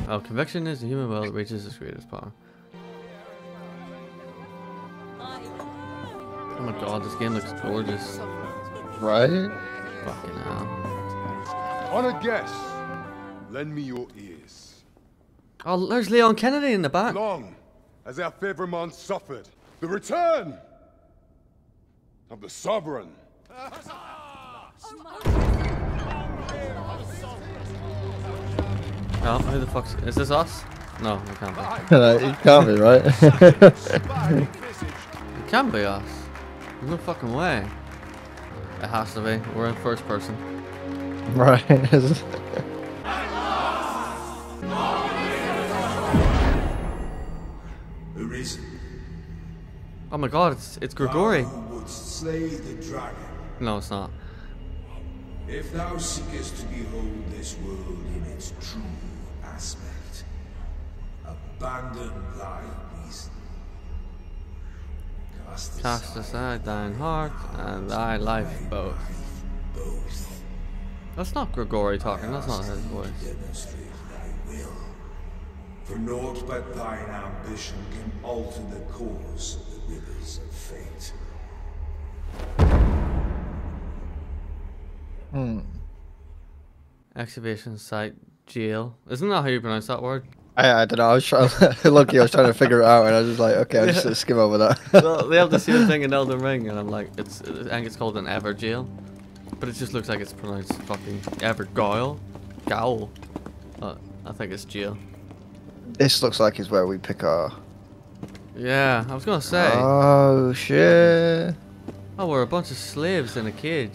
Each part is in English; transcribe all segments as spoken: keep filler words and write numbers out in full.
Oh, conviction is the human will that reaches its greatest power. Oh my god, this game looks gorgeous. Right? Fucking hell. On a guess, lend me your ears. Oh, there's Leon Kennedy in the back. Long as our favorite man suffered, the return of the sovereign. Oh, who the fuck's... Is this us? No, it can't be. It can't be, right? It can be us. There's no fucking way. It has to be. We're in first person. Right. Arisen. Oh my god, it's it's Grigori. Thou who wouldst slay the dragon. No, it's not. If thou seekest to behold this world in its true aspect, abandon thy reason. Cast Cast aside thine heart and thy life both. both. That's not Grigori talking, that's not his voice. Demonstrate thy will. For naught but thine ambition can alter the course of the rivers of fate. Hmm. Excavation site jail. Isn't that how you pronounce that word? I, I don't know. I was trying. Lucky, I was trying to figure it out, and I was just like, okay, I'll just uh, skim over that. Well, they have the same thing in Elden Ring, and I'm like, it's. I think it's called an Ever jail, but it just looks like it's pronounced fucking Ever Goyle, Gowl. But I think it's jail. This looks like is where we pick our. Yeah, I was gonna say. Oh shit! Oh, we're a bunch of slaves in a cage.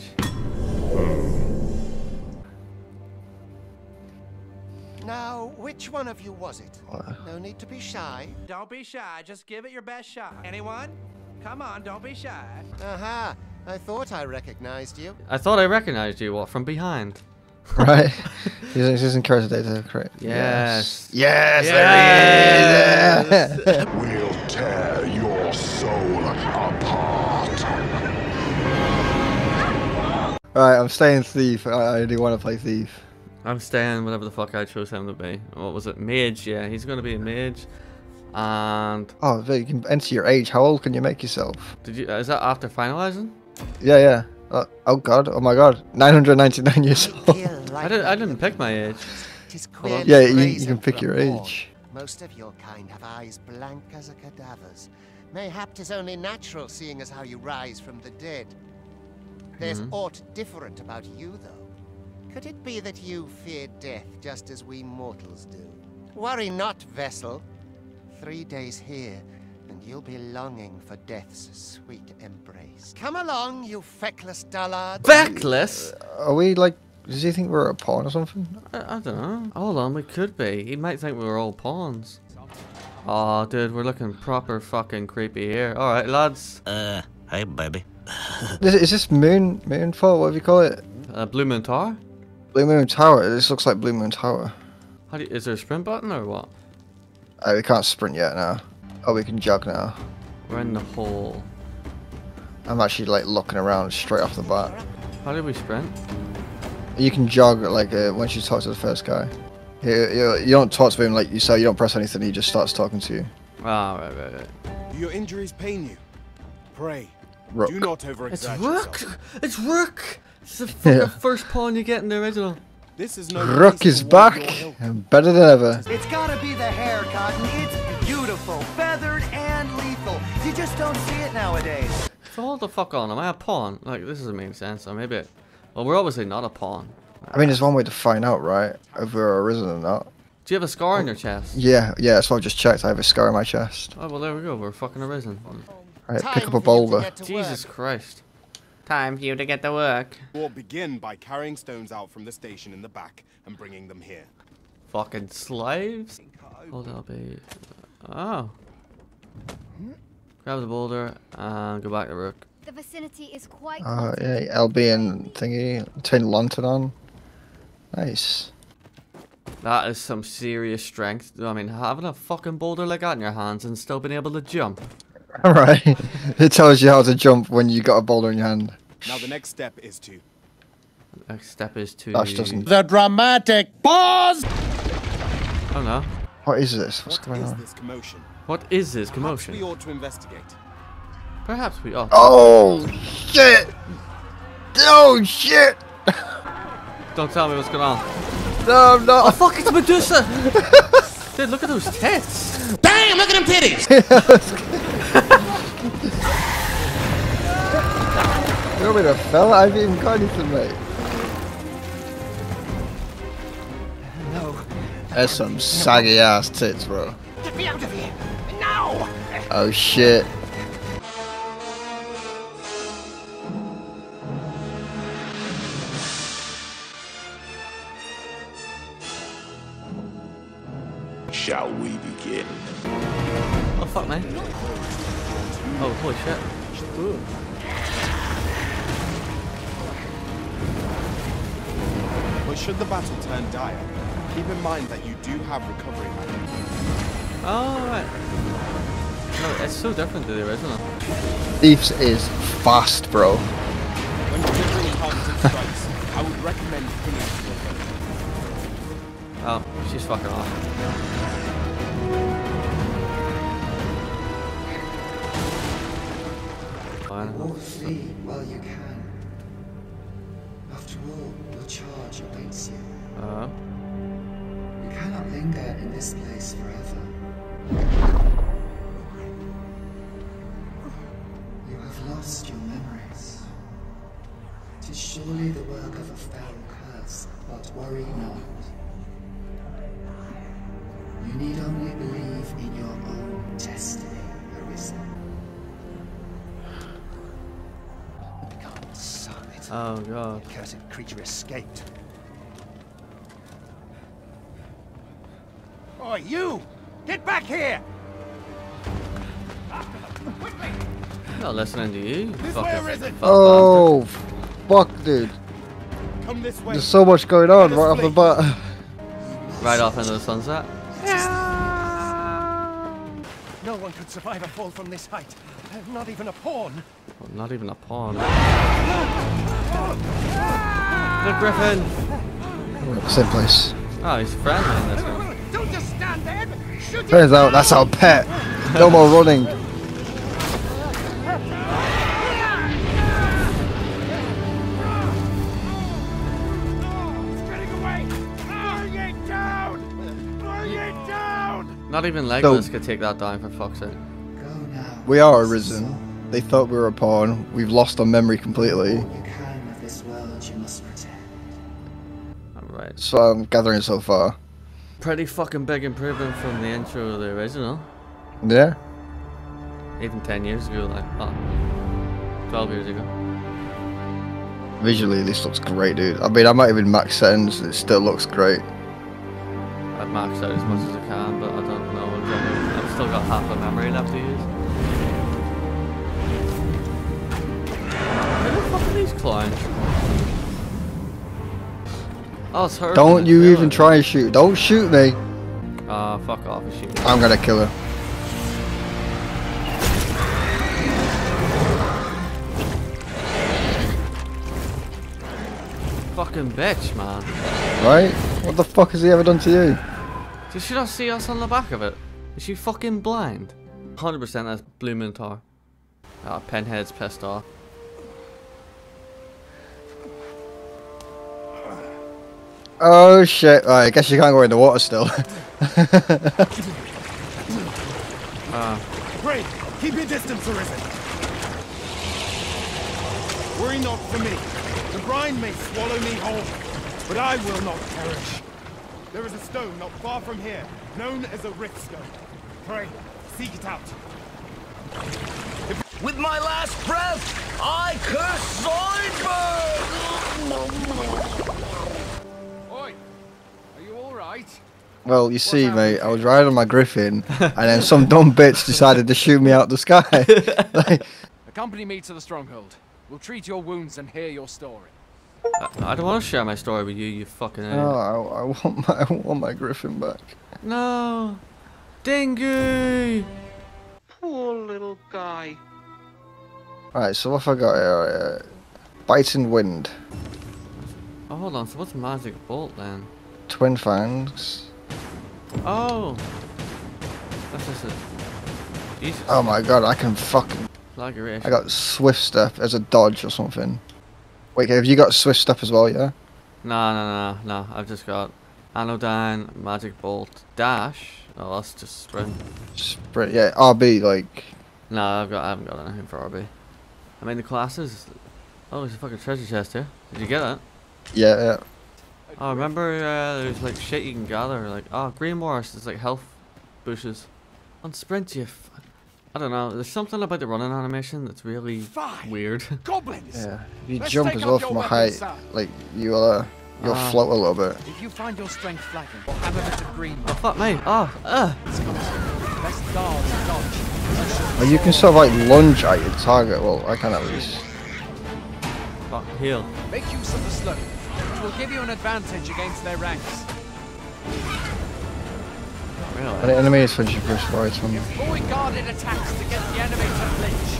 Now, which one of you was it? What? No need to be shy. Don't be shy, just give it your best shot. Anyone? Come on, don't be shy. Aha, I thought I recognized you. I thought I recognized you. What, from behind? Right? He's, he's encouraged data, correct? Yes. Yes. Yes. There he is. We'll tear your soul apart. Right, I'm staying thief. I, I do want to play thief. I'm staying whatever the fuck I chose him to be. What was it? Mage, yeah. He's gonna be a mage. And Oh, you can enter your age. How old can you make yourself? did you? Is that after finalizing? Yeah, yeah. Uh, oh god. Oh my god. nine hundred ninety-nine years old. I didn't. I didn't pick my age. Hold on. Yeah, you, you can pick your age. Most of your kind have eyes blank as a cadaver's. Mayhap 'tis only natural, seeing as how you rise from the dead. There's Mhm. aught different about you, though. Could it be that you fear death just as we mortals do? Worry not, vessel. Three days here, and you'll be longing for death's sweet embrace. Come along, you feckless dullard. Feckless? Are we like... Does he think we're a pawn or something? I, I don't know. Hold on, we could be. He might think we were all pawns. Oh, dude, we're looking proper fucking creepy here. All right, lads. Uh, hey, baby. Is, is this Moon... Moonfall? What do you call it? Uh, Blue Moon Tower? Blue Moon Tower. This looks like Blue Moon Tower. How do you, is there a sprint button or what? Oh, we can't sprint yet now. Oh, we can jog now. We're in the hole. I'm actually like looking around straight off the bat. How did we sprint? You can jog like uh, once you talk to the first guy. You, you, you don't talk to him like you say. You don't press anything. He just starts talking to you. Ah, right, right, right. Do your injuries pain you? Pray. Rook. Do not It's overexert Rook! yourself. It's Rook! It's the fucking Yeah. first pawn you get in the original. This is no Rook place is for back one more and better than ever. It's gotta be the hair, Cotton. It's beautiful, feathered, and lethal. You just don't see it nowadays. So hold the fuck on, am I a pawn? Like, this doesn't make sense, or maybe... Well, we're obviously not a pawn. I mean, there's one way to find out, right? If we're arisen or not. Do you have a scar on your chest? Yeah, yeah. So I've just checked. I have a scar on my chest. Oh, well, there we go. We're fucking arisen. Right, Time pick up a for you to boulder. get to Jesus work. Christ. Time for you to get to work. Or begin by carrying stones out from the station in the back and bringing them here. Fucking slaves? Hold up, a... Oh. Grab the boulder and go back to Rook. The vicinity is quite Oh, yeah, L B and thingy. Turn lantern on. Nice. That is some serious strength. I mean, having a fucking boulder like that in your hands and still being able to jump. Alright. It tells you how to jump when you got a boulder in your hand. Now the next step is to... Next step is to... Dash doesn't. The dramatic pause! Oh no. What is this? What's What going is on? this commotion? What is this Perhaps commotion? we ought to investigate. Perhaps we ought. Oh shit! Oh shit! Don't tell me what's going on. No, I'm not. Oh fuck, it's Medusa! Dude, look at those tits! Damn, look at them titties! You want me to fell? I haven't even got anything, mate. No. That's some saggy ass tits, bro. Get me out of here! Now! Oh shit. Shall we begin? Oh fuck, man. Oh, holy shit. Ooh. But should the battle turn dire, keep in mind that you do have recovery magic. Oh, right. No, it's so different to the original. Thieves is fast, bro. When delivering targeted strikes, I would recommend pinning the Oh, she's fucking off. Fine. Walk free while you can. After all, your charge awaits you. Uh, You cannot linger in this place forever. You have lost your memories. It is surely the work of a foul curse, but worry not. You need only believe in your own destiny, Arisen. God, son, it. oh god. The cursed creature escaped. Oh, you! Get back here! Not listening to you. This Fucking way, Arisen! fuck Oh, fuck, dude. Come this way. There's so much going on Let us right off the flee. bat. bastard. Right off into the sunset. No one could survive a fall from this height. Uh, Not even a pawn. Oh, not even a pawn. The griffin! Same place. Oh, he's friendly in this one. Don't just stand there! Shoot it! Turns out that's our pet. No more running. It's getting away! Bring it down! Bring it down! Not even Legolas could take that down, for fuck's sake. Go now. We are Arisen. They thought we were a pawn. We've lost our memory completely. What you can of this world you must protect. Alright. So I'm gathering so far. Pretty fucking big improvement from the intro of the original. Yeah? Even ten years ago, like, oh, twelve years ago. Visually, this looks great, dude. I mean, I might even max settings. It still looks great. I've maxed out as much as I can, but I don't know. Exactly. I've still got half a memory left to use. Where the fuck are these clowns? Oh, it's her. Don't you even try and shoot. Don't shoot me. Ah, uh, fuck off and shoot. I'm gonna kill her. Fucking bitch, man. Right? What the fuck has he ever done to you? Did she not see us on the back of it? Is she fucking blind? one hundred percent that's Blue Minotaur. Ah, Pinhead's pissed off. Oh shit. Right, I guess you can't go in the water still. Ah. Pray, keep your distance, Arisen. Worry not for me. The brine may swallow me whole, but I will not perish. There is a stone not far from here, known as a rift stone. Pray, seek it out. With my last breath, I curse Zoidberg! Oi, are you all right? Well, you see, mate, I was riding on my griffin, and then some dumb bitch decided to shoot me out the sky. Like, Accompany me to the stronghold. We'll treat your wounds and hear your story. I, I don't want to share my story with you, you fucking idiot. oh, I, I want my, I want my griffin back. No! Dingy! Poor little guy. Right, so what have I got here? Uh, Biting Wind. Oh, hold on, so what's Magic Bolt then? Twin Fangs. Oh! That's just a... Jesus. Oh my god, I can fucking... Like a I got swift step as a dodge or something. Wait, have you got swift step as well, yeah? No, no, no, no. I've just got anodyne, magic bolt, dash. Oh, that's just sprint. Sprint, yeah. R B, like. No, I've got. I haven't got anything for R B. I mean, the classes. Oh, there's a fucking treasure chest here. Did you get it? Yeah, yeah. Oh, remember uh, there's like shit you can gather. Like, oh, green morse. It's like health bushes. On sprint, you. F I don't know. There's something about the running animation that's really Fine. weird. Goblins. Yeah. If you Let's jump take as up well your from a weapons, height, sir. like you'll uh, you'll Ah. float a little bit. If you find your strength flagging, or have a bit of green, Oh fuck me! Oh, uh. best guard and dodge. Well, you can sort of like lunge at your target. Well, I can at least. Fuck, heal. Make use of the slope, which will give you an advantage against their ranks. And the Really? enemy is finishing first right one. Fully guarded attacks to get the enemy to flinch.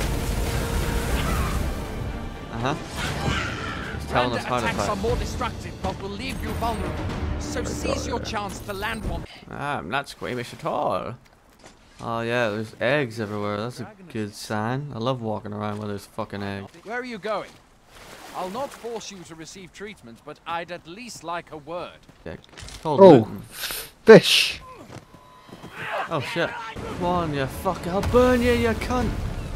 Uh huh. It's telling us Random how to attacks are fight. more destructive, but will leave you vulnerable. So seize your chance to land one. Ah, I'm not squeamish at all. Oh yeah, there's eggs everywhere. That's a good sign. I love walking around where there's fucking eggs. Where are you going? I'll not force you to receive treatment, but I'd at least like a word. Yeah. Cold Oh, Luton. fish! Oh shit. Come on, you fuck. I'll burn you, you cunt.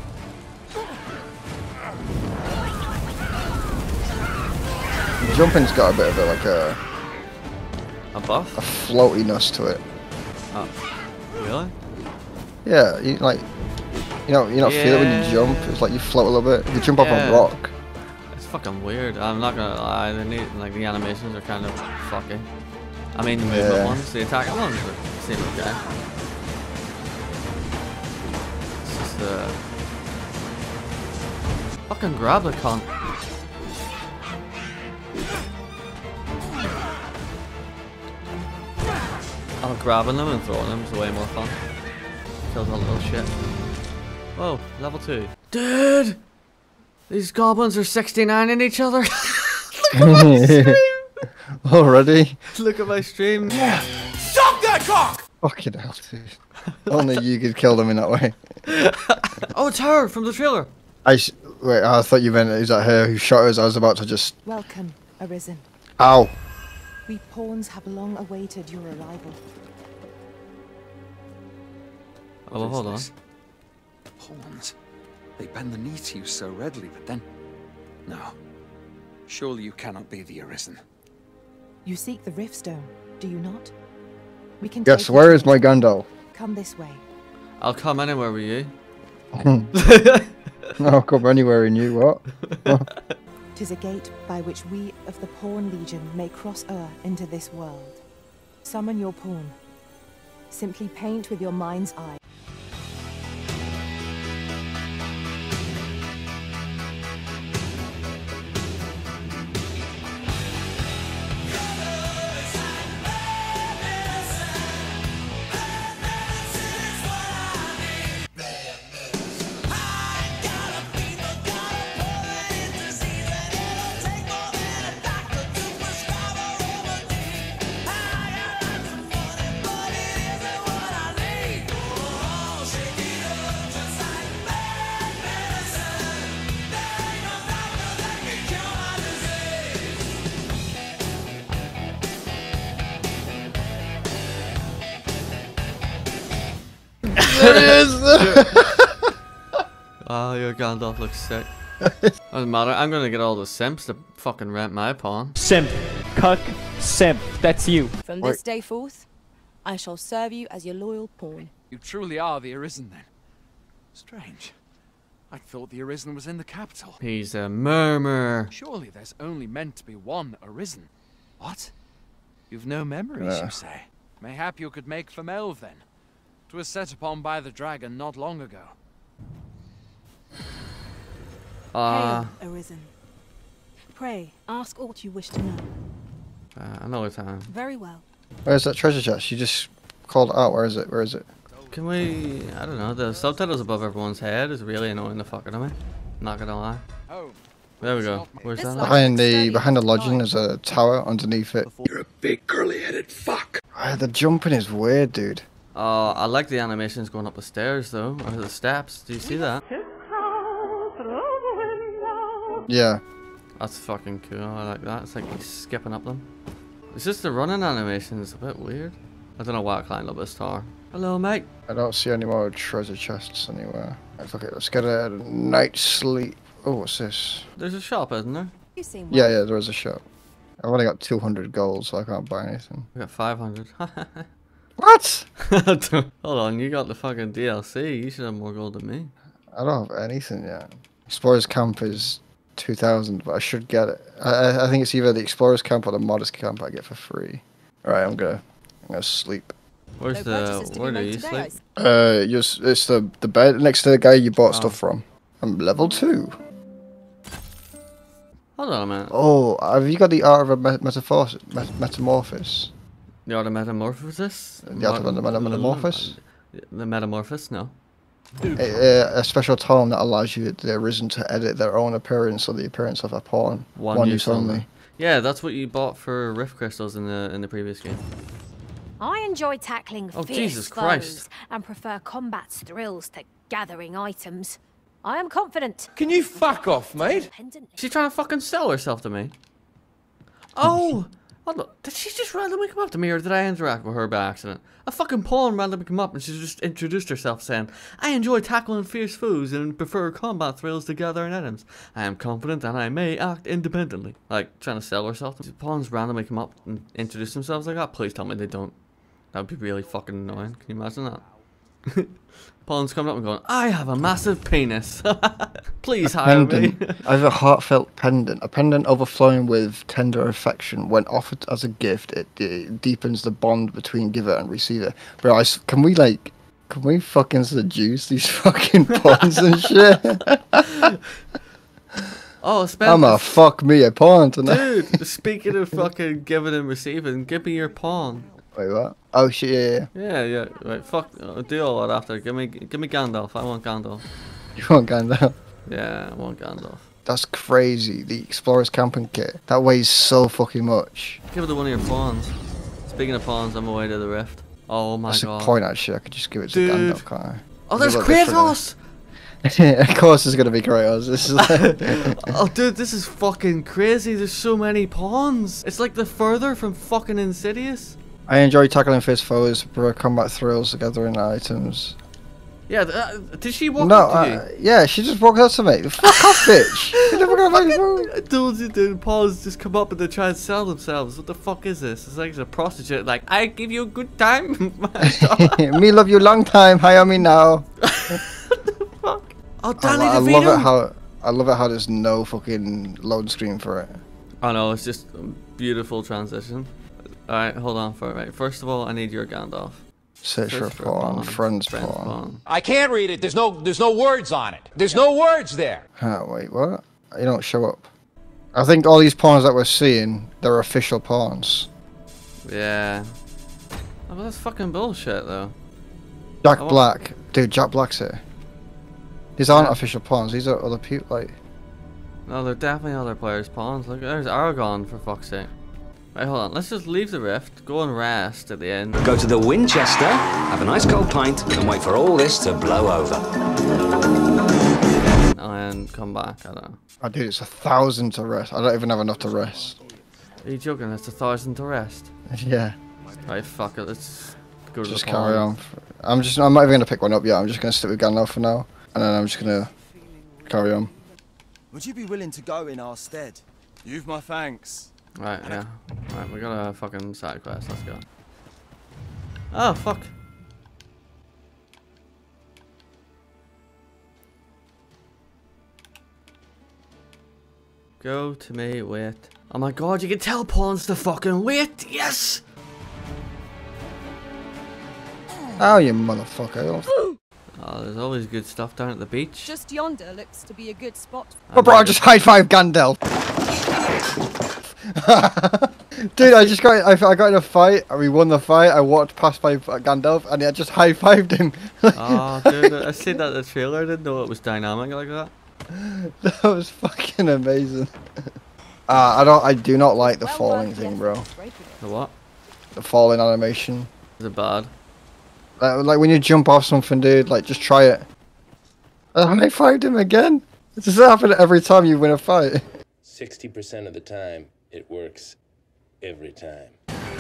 Jumping's got a bit of a, like a A buff? a floatiness to it. Oh. Really? Yeah, you like you know you don't feel it when you jump. It's like you float a little bit. If you jump Yeah. off a rock. It's fucking weird. I'm not gonna lie. The neat, like the animations are kind of fucky. I mean, the movement Yeah. ones, the attacking ones, are- seem okay. It's just uh, fucking grab the cunt. Oh, grabbing them and throwing them is way more fun. Kills all the little shit. Whoa, level two. Dude! These goblins are sixty-nine in each other. Look at my stream! Already? Look at my stream. Yeah. Stop that cock! Fucking hell, dude. Only you could kill them in that way. Oh, it's her from the trailer. I s wait, I thought you meant is that her who shot us? I was about to just. Welcome, Arisen. Ow! We pawns have long awaited your arrival. Oh, well, hold on. Pawns. They bend the knee to you so readily, but then... No. Surely you cannot be the Arisen. You seek the Riftstone, do you not? We can Yes, take where you is to my it. Gandalf? Come this way. I'll come anywhere with you. No, come anywhere in you, what? Tis a gate by which we of the Pawn Legion may cross Ur into this world. Summon your pawn. Simply paint with your mind's eye. There it is! Oh, your Gandalf looks sick. Doesn't matter. I'm gonna get all the simps to fucking rent my pawn. Simp. Cuck. Simp. That's you. From this day forth, I shall serve you as your loyal pawn. You truly are the Arisen, then. Strange. I thought the Arisen was in the capital. He's a murmur. Surely there's only meant to be one Arisen. What? You've no memories, Yeah. you say? Mayhap you could make for Melve, then. 'Twas set upon by the dragon not long ago. Uh, Hail, Arisen. Pray, ask aught you wish to know. uh, another time. Very well. Where's that treasure chest? You just called it out. Where is it? Where is it? Can we... I don't know. The subtitles above everyone's head is really annoying the fuck out of me. Not gonna lie. Home. There we go. Where's that? Behind the behind the lodging, there's a tower underneath it. You're a big curly-headed fuck. Ah, the jumping is weird, dude. Oh, I like the animations going up the stairs though, or the steps. Do you see that? Yeah. That's fucking cool. I like that. It's like he's skipping up them. It's just the running animation is a bit weird. I don't know why I climbed up this tower. Hello, mate. I don't see any more treasure chests anywhere. Right, okay, let's get a night's sleep. Oh, what's this? There's a shop, isn't there? Yeah, yeah, there is a shop. I've only got two hundred gold, so I can't buy anything. We got five hundred. What? Hold on, you got the fucking D L C. You should have more gold than me. I don't have anything yet. Explorer's Camp is two thousand, but I should get it. I, I think it's either the Explorer's Camp or the Modest Camp I get for free. Alright, I'm gonna, I'm gonna sleep. Where's the, where do you sleep? Uh, just, it's the, the bed next to the guy you bought oh. stuff from. I'm level two. Hold on a minute. Oh, have you got the Art of a met metamorph met Metamorphosis? The Art of Metamorphosis? The Art of a Metamorphosis? The Metamorphosis, no. A, a special tome that allows you, the Arisen, to edit their own appearance or the appearance of a pawn. One, One use use only. only. Yeah, that's what you bought for Rift Crystals in the in the previous game. I enjoy tackling oh, fierce Jesus foes Christ. and prefer combat's thrills to gathering items. I am confident. Can you fuck off, mate? She's trying to fucking sell herself to me. Oh! Hold on. Did she just randomly come up to me, or did I interact with her by accident? A fucking pawn randomly come up and she just introduced herself saying, I enjoy tackling fierce foes and prefer combat thrills to gathering items. I am confident and I may act independently. Like, trying to sell herself. If pawns randomly come up and introduce themselves like that, please tell me they don't. That would be really fucking annoying. Can you imagine that? Pawns coming up and going, I have a massive penis. Please hire me. I have a heartfelt pendant. A pendant overflowing with tender affection. When offered as a gift, it, it deepens the bond between giver and receiver. Bro, I, can we like, can we fucking seduce these fucking pawns and shit? Oh, spend I'm a fuck me a pawn tonight. Dude, speaking of fucking giving and receiving, give me your pawn. Wait, what? Oh shit, yeah, yeah. Yeah, yeah. Right, fuck. Uh, do all that after. Give me, give me Gandalf. I want Gandalf. You want Gandalf? Yeah, I want Gandalf. That's crazy. The Explorer's Camping Kit. That weighs so fucking much. Give it to one of your pawns. Speaking of pawns, I'm away to the Rift. Oh my That's god. That's a point actually. I could just give it to Dude. Gandalf, can't I? Oh, there's Kratos! Of course it's gonna be Kratos. This is like oh dude, this is fucking crazy. There's so many pawns. It's like the further from fucking Insidious. I enjoy tackling fierce foes, prefer combat thrills, gathering items. Yeah, uh, did she walk no, up to uh, you? Yeah, she just walked up to me. Fuck off, bitch! You never gonna make it. I told you the pawns just come up and they try and sell themselves. What the fuck is this? It's like it's a prostitute. Like, I give you a good time. Me love you long time. Hire me now. Fuck. Oh, Danny I, I DeVito. love it how I love it how there's no fucking load screen for it. I know, it's just a beautiful transition. Alright, hold on for it. Right. First of all, I need your Gandalf. Search for a pawn, friend's pawn. pawn. I can't read it. There's no there's no words on it. There's no words there. Huh, wait, what? You don't show up. I think all these pawns that we're seeing, they're official pawns. Yeah. Oh, well, that's fucking bullshit, though. Jack Black. Dude, Jack Black's here. These aren't yeah. official pawns, these are other people, like... No, they're definitely other players' pawns. Look, there's Aragon, for fuck's sake. Right, hold on. Let's just leave the Rift, go and rest at the end. Go to the Winchester, have a nice cold pint, and wait for all this to blow over. And come back, I don't know. Oh, dude, it's a thousand to rest. I don't even have enough to rest. Are you joking? It's a thousand to rest? Yeah. Right, fuck it. Let's go to just the carry on. I'm just. I'm not even gonna pick one up yet. I'm just gonna stick with Gandalf for now, and then I'm just gonna carry on. Would you be willing to go in our stead? You've my thanks. Right, yeah. Right, we got a fucking side quest. Let's go. Oh, fuck. Go to me, wait. Oh my god, you can tell pawns to fucking wait! Yes! Oh, you motherfucker. Oh, there's always good stuff down at the beach. Just yonder looks to be a good spot. Oh, bro, I just high five Gandalf. Dude, I just got I, I got in a fight and we won the fight. I walked past by Gandalf and I just high fived him. Oh, dude, I seen that in the trailer. I didn't know it was dynamic like that. That was fucking amazing. Uh, I don't. I do not like the falling thing, bro. The what? The falling animation. Is it bad? Like, like when you jump off something, dude. Like just try it. And I fight him again. It does happen every time you win a fight. Sixty percent of the time, it works. Every time.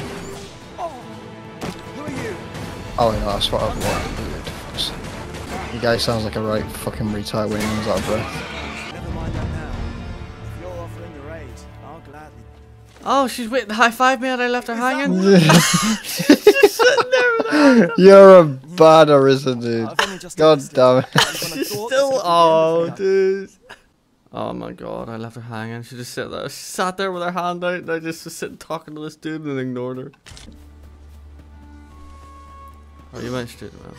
Who are you? Oh no, that's what I've wanted. You guy sounds like a right fucking retard when he runs out of breath. Never mind that now. If you're offering the raid, I'll gladly. Oh, she's waiting to high five me and I left her hanging. She's just sitting there with her hand up. You're a bad arisen, dude. God damn it. She's still. Oh, dude. Oh my god, I left her hanging. She just sat there. She sat there with her hand out and I just was sitting talking to this dude and ignored her. Oh, you went straight around.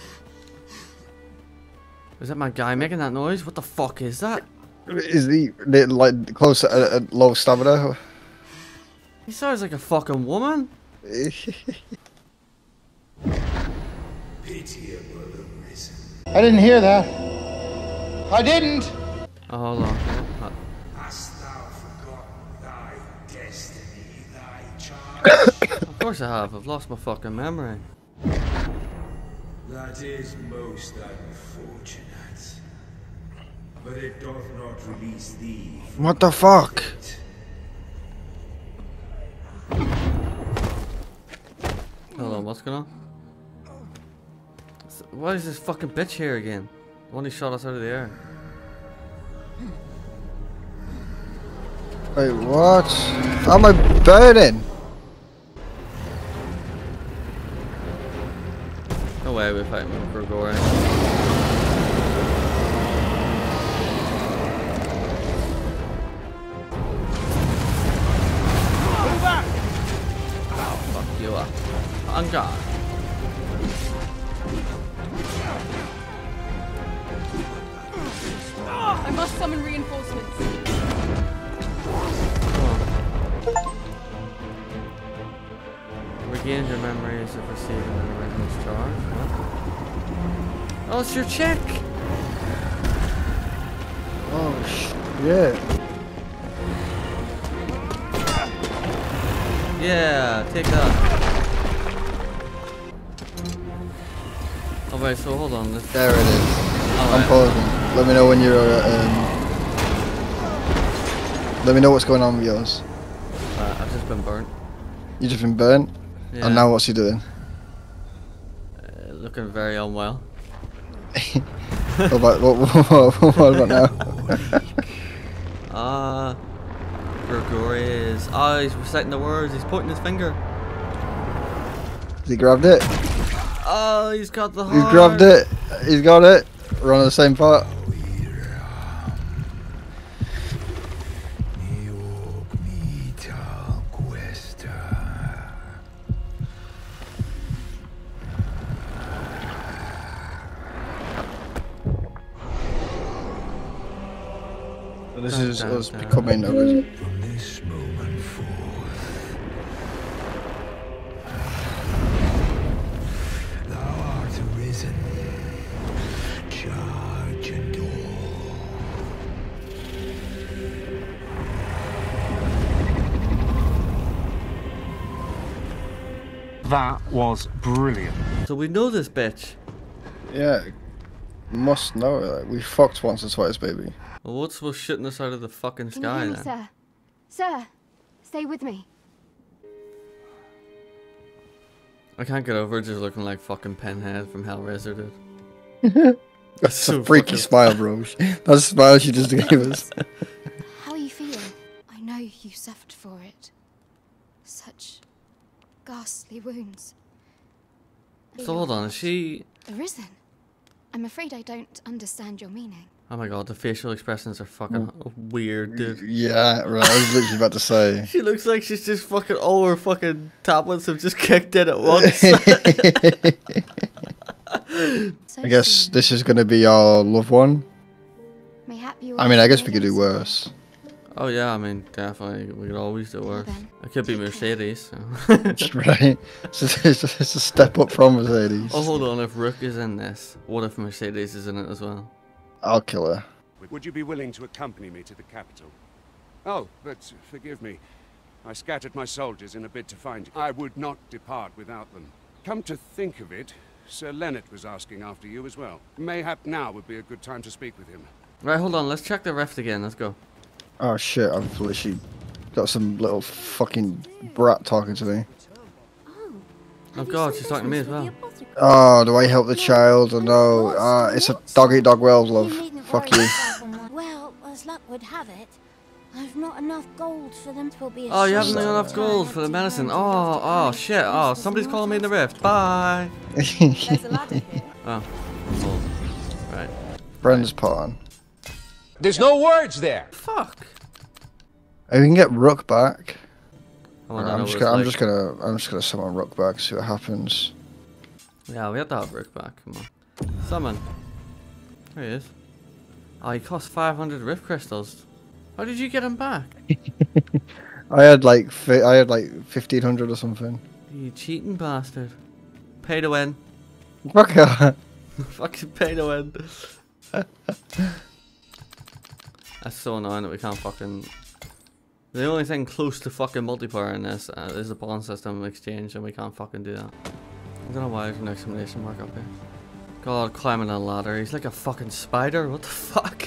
Is that my guy making that noise? What the fuck is that? Is he like close to uh, low stamina? He sounds like a fucking woman. I didn't hear that. I didn't. Oh, hold on. Hast thou forgotten thy destiny, thy charge? Of course I have. I've lost my fucking memory. That is most unfortunate. But it doth not release thee. What the fuck? Hold on, what's going on? Why is this fucking bitch here again? The one who shot us out of the air. Wait, what? How am I burning? No way we're fighting with Gregorian. Oh, fuck you up. I'm gone. I must summon reinforcements. Regains your memories of receiving an original charge. What? Oh, it's your chick! Oh shit. Yeah, take that. Oh wait, so hold on. Let's... There it is. Oh, I'm right. pausing. Let me know when you're. Uh, um, let me know what's going on with yours. Uh, I've just been burnt. You just been burnt, Yeah. and now what's he doing? Uh, looking very unwell. what about what, what, what about now? Ah, uh, Gregory is. Ah, oh, he's reciting the words. He's pointing his finger. Has he grabbed it? Oh, he's got the heart. He's grabbed it. He's got it. We're on the same part. This dun, is dun, us dun. becoming a res- From this moment forth, thou art arisen. Charge and all. That was brilliant. So we know this bitch. Yeah, must know it. Like, we fucked once or twice, baby. Well, what's with shooting us out of the fucking Can you sky hear me, then? sir? Sir, stay with me. I can't get over just looking like fucking Pinhead from Hellraiser, dude. That's so a freaky fucking... smile, bro. That smile she just gave us. How are you feeling? I know you suffered for it. Such ghastly wounds. So hold on, is she... Arisen? I'm afraid I don't understand your meaning. Oh my god, the facial expressions are fucking weird, dude. Yeah, right. I was literally about to say. She looks like she's just fucking... All her fucking tablets have just kicked in at once. I guess this is going to be our loved one. Mayhap you I mean, I guess we could do worse. Oh yeah, I mean, definitely. We could always do worse. It could be Mercedes. So. Right. It's a, it's, a, it's a step up from Mercedes. Oh, hold on. If Rook is in this, what if Mercedes is in it as well? I'll kill her. Would you be willing to accompany me to the capital? Oh, but forgive me. I scattered my soldiers in a bid to find you. I would not depart without them. Come to think of it, Sir Leonard was asking after you as well. Mayhap now would be a good time to speak with him. Right, hold on. Let's check the rift again. Let's go. Oh shit! I've literally got some little fucking brat talking to me. Oh god, she's talking to me as well. Oh, do I help the child or no? Uh, it's a dog eat dog world, love. Fuck you. Well, as luck would have it, I've not enough gold for them to be. Oh, you haven't got enough gold for the medicine. Oh, oh shit. Oh, somebody's calling me in the rift. Bye. Oh, right. Bren's pawn. There's no words there. Fuck. Oh, we can get Rook back. I Right, wanna I'm, know just what gonna, I'm it's just gonna, I'm just gonna summon Rook back, see what happens. Yeah, we have to have Rook back. Come on. Summon. There he is. Oh, he cost five hundred rift crystals. How did you get him back? I had like, fi I had like fifteen hundred or something. You cheating bastard. Pay to win. Fuck off. Fucking pay to win. That's so annoying that we can't fucking... The only thing close to fucking multiplayer in this uh, is the pawn system exchange, and we can't fucking do that. I don't know why there's no exclamation mark up here. God, climbing a ladder. He's like a fucking spider. What the fuck?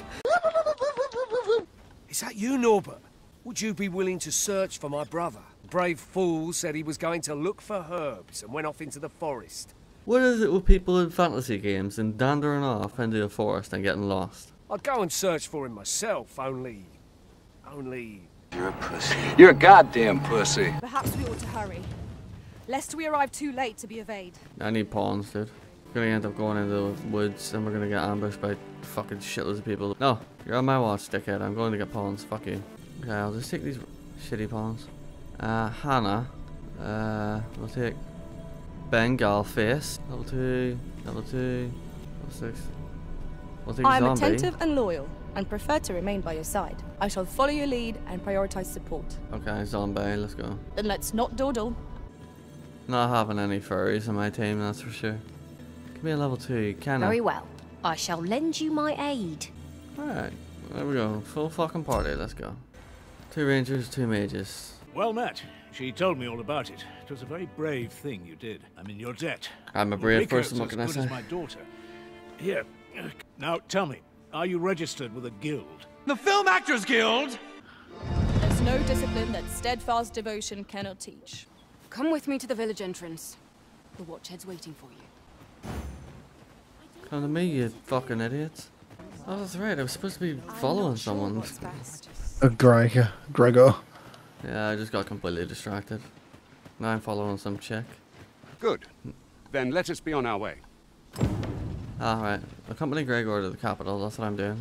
Is that you, Norbert? Would you be willing to search for my brother? The brave fool said he was going to look for herbs and went off into the forest. What is it with people in fantasy games and dandering off into a forest and getting lost? I'd go and search for him myself, only... only... You're a pussy. You're a goddamn pussy. Perhaps we ought to hurry, lest we arrive too late to be evade. I need pawns, dude. We're gonna end up going into the woods and we're gonna get ambushed by fucking shitloads of people. No, you're on my watch, dickhead. I'm going to get pawns. Fuck you. Okay, I'll just take these shitty pawns. Uh, Hannah. Uh, we'll take Bengal face. Level two. Level two. Level six. We'll take I am zombie. attentive and loyal, and prefer to remain by your side. I shall follow your lead and prioritize support. Okay, zombie. Let's go. Then let's not dawdle. Not having any furries on my team, that's for sure. Give me a level two, can I? Very well. I shall lend you my aid. Alright, there we go. Full fucking party, let's go. Two rangers, two mages. Well met. She told me all about it. It was a very brave thing you did. I'm in your debt. I'm a brave Rico's person, what can I as good say? as my daughter. Here. Now, tell me, are you registered with a guild? The Film Actors Guild? There's no discipline that steadfast devotion cannot teach. Come with me to the village entrance. The Watchhead's waiting for you. Come to me, you fucking idiots. Oh, that's right, I was supposed to be following someone. A Gregor. Gregor. Yeah, I just got completely distracted. Now I'm following some chick. Good. Then let us be on our way. Alright, accompany Gregor to the capital, that's what I'm doing.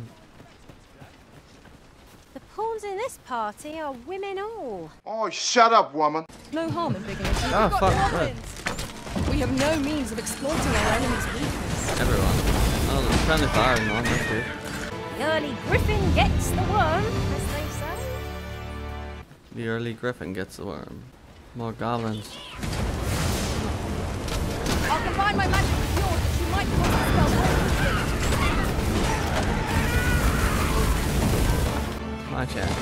The pawns in this party are women all. Oh, shut up, woman. No harm in digging into Oh, We've got fuck, goblins. We have no means of exploiting our enemy's weakness. Everyone. Oh, there's plenty of firing on, that's good. The early griffin gets the worm, as they say. The early griffin gets the worm. More goblins. I'll combine my magic with yours that you might cast a spell more. My chance.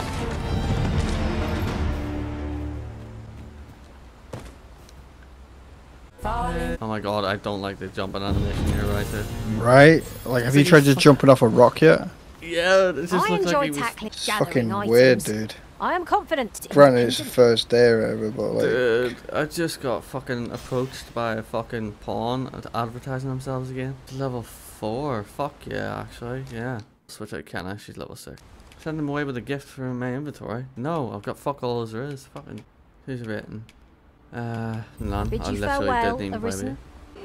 Oh my god, I don't like the jumping animation here, right there. Right? Like, have you tried just jumping off a rock yet? Yeah, it just I looked enjoy like he was... tackling It's gathering fucking items. weird, dude. I am confident. in Granted, it's the first day or whatever, but like... Dude, I just got fucking approached by a fucking pawn advertising themselves again. Level four, fuck yeah, actually, yeah. Switch out Kenna, she's level six. Send them away with a gift from my inventory. No, I've got fuck all as there is. Fucking, who's waiting? Uh, none. Bid I you literally farewell, didn't even play with Arisen.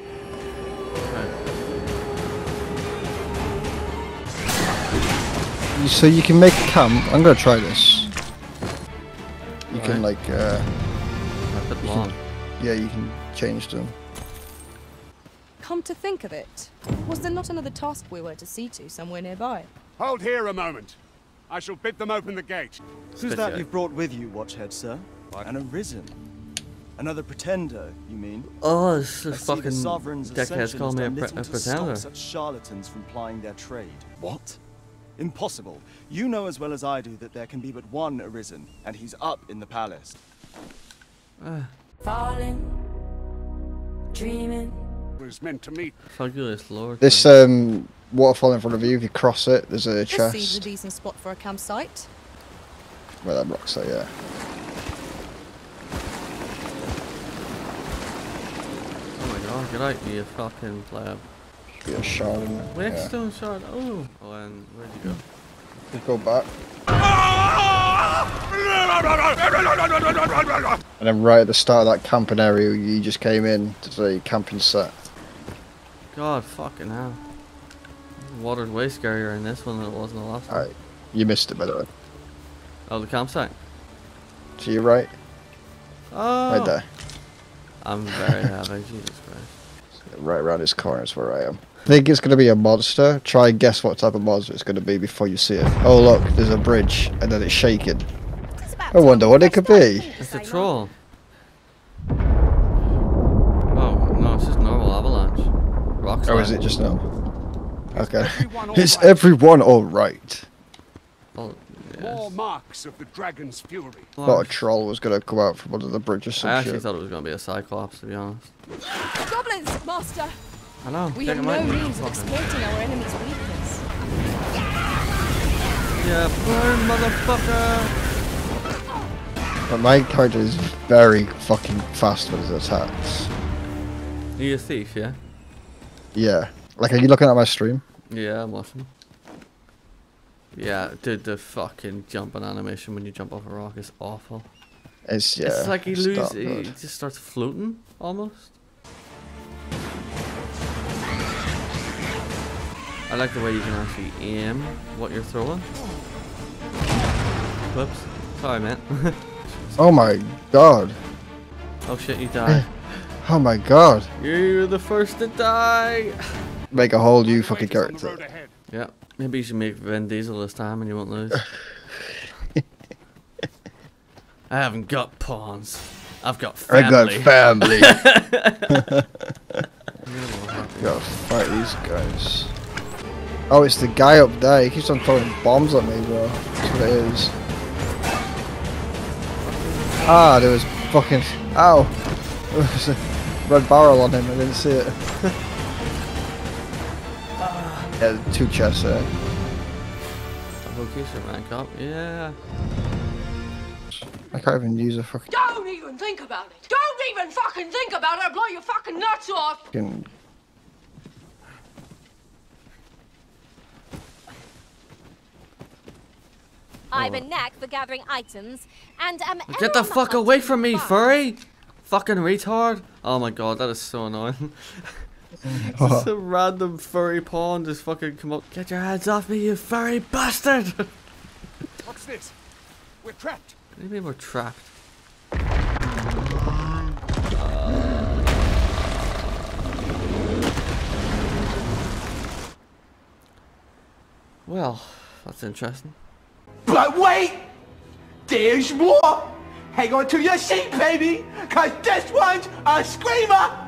you. You- So you can make a camp. I'm gonna try this. You can like, uh... I put them you can- on. Yeah, you can change them. Come to think of it, was there not another task we were to see to somewhere nearby? Hold here a moment. I shall bid them open the gate. Who's that you've brought with you, Watchhead, sir? An Arisen. Another pretender, you mean? Oh, this I is see the fucking sovereign's dickheads ascension calling has me a, done pre little a to stop pretender. such charlatans from plying their trade. What? Impossible. You know as well as I do that there can be but one Arisen, and he's up in the palace. Uh. Falling, dreaming. Was meant to meet. Fabulous Lord. This um waterfall in front of you. If you cross it, there's a This chest. seems a decent spot for a campsite. Where that rocks are, yeah. Oh my god, get out, you fucking pleb. Be a shard in there. Whetstone shard. Oh. Oh, and where'd you go? You go back. And then right at the start of that camping area you just came in to the camping set. God, fucking hell. The water's way scarier in this one than it was in the last one. Alright, you missed it by the way. Oh, the campsite? To your right. Oh. Right there. I'm very happy, Jesus Christ. Right around this corner is where I am. I think it's going to be a monster. Try and guess what type of monster it's going to be before you see it. Oh look, there's a bridge and then it's shaking. I wonder what it could be. It's a troll. Oh, no, it's just normal avalanche. Rock slide. Or is it just normal? Okay. Is everyone alright? Well, yes. More marks of the dragon's fury. Thought a troll was going to come out from under the bridge or some I actually shit. thought it was going to be a cyclops, to be honest. Goblins, master. I know. We take have him out. no means of Fucking- exploiting our enemy's weakness. Yeah, burn, motherfucker! But my character is very fucking fast with his attacks. Are you a thief, yeah? Yeah. Like, are you looking at my stream? Yeah, I'm watching. Yeah, dude, the fucking jumping animation when you jump off a rock is awful. It's, yeah. It's like he it's loses, not he good. just starts floating, almost. I like the way you can actually aim what you're throwing. Whoops. Sorry, man. Oh my god. Oh shit, you died. Oh my god. You're the first to die. Make a whole new fucking character. Yeah, maybe you should make Vin Diesel this time and you won't lose. I haven't got pawns. I've got family. I got family. Gotta fight these guys. Oh, it's the guy up there. He keeps on throwing bombs at me, bro. That's what it is. Ah, there was fucking... Ow! There was a red barrel on him. I didn't see it. Yeah, two chests there. Vocation rank up, yeah. I can't even use a fucking... Don't even think about it. Don't even fucking think about it. I'll blow your fucking nuts off. fucking... I have a knack for gathering items, and um. Get the fuck away from me, furry! Fucking retard! Oh my god, that is so annoying. Just a random furry pawn just fucking come up. Get your hands off me, you furry bastard! What's this? We're trapped. What do you mean we're trapped? Well, that's interesting. But wait! There's more! Hang on to your seat, baby! Cause this one's a screamer!